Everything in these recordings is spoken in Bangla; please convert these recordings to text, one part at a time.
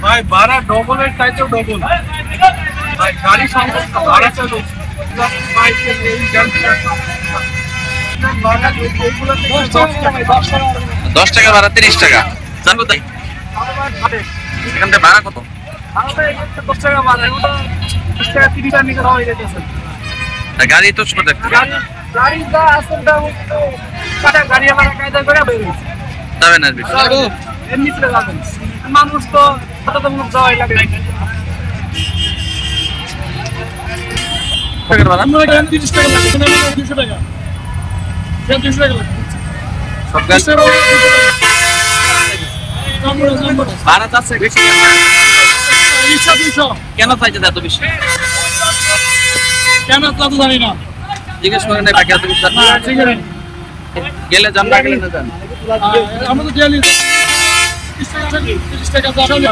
ভাই ভাড়া ডবলের চাইতেও ডবল ভাই, গাড়ি সংখ্যা ভাড়া চাইতে 10 টাকা ভাড়া, 30 টাকা। যাবো তাই এখান থেকে ভাড়া কত? 10 টাকা ভাড়া, 10 টাকা 30 টাকা নিয়ে হয়ে যেতেছে। গাড়ি তো ছোট দেখতে গাড়ি যা আসলটা কাটা গাড়ি আমার কায়দা করে বের হইছে যাবেন আর বেশি এমনি চলে যাবেন। মানুষ তো কত মানুষ যাওয়াই লাগে। টাকার ভাড়া আমরা এখানে 30 টাকা লাগে, এখানে 200 টাকা। এখানে 200 টাকা লাগে। সব গাড়ি ভাড়া চাচ্ছে বেশি কেন? কেন চাইছে এত বেশি? কেন তা তো জানি না। জিজ্ঞেস করেন না বাকি এত বেশি না, ঠিক আছে। গেলে যান না গেলে না যান। আমরা তো ডেইলি 30 টাকা থাকি, 30 টাকা যাবে।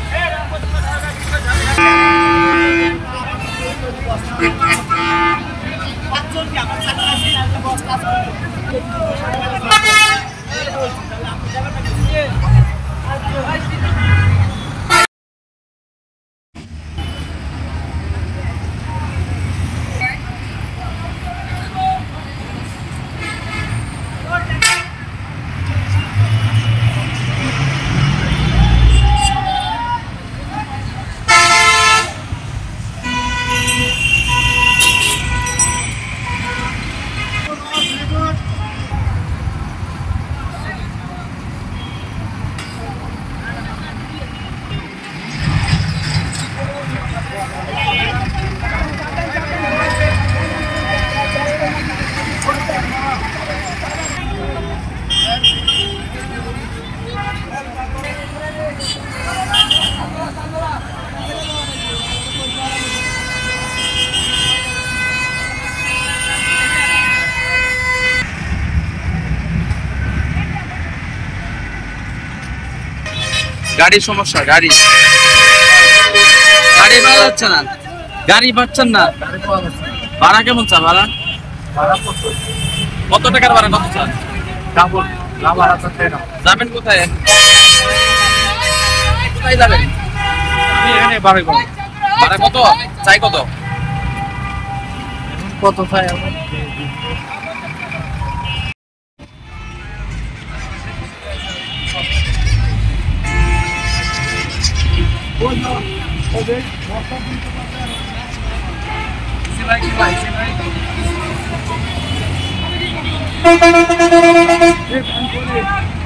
গাড়ির সমস্যা, গাড়ি পাওয়া যাচ্ছে না, গাড়ি পাচ্ছেন না। ভাড়া কেমন চা? ভাড়া কত টাকার ভাড়া? কত চান? যাবেন কোথায়? কোথায় যাবেন? ভাড়া কত চাই? কত কত চাই? ভাই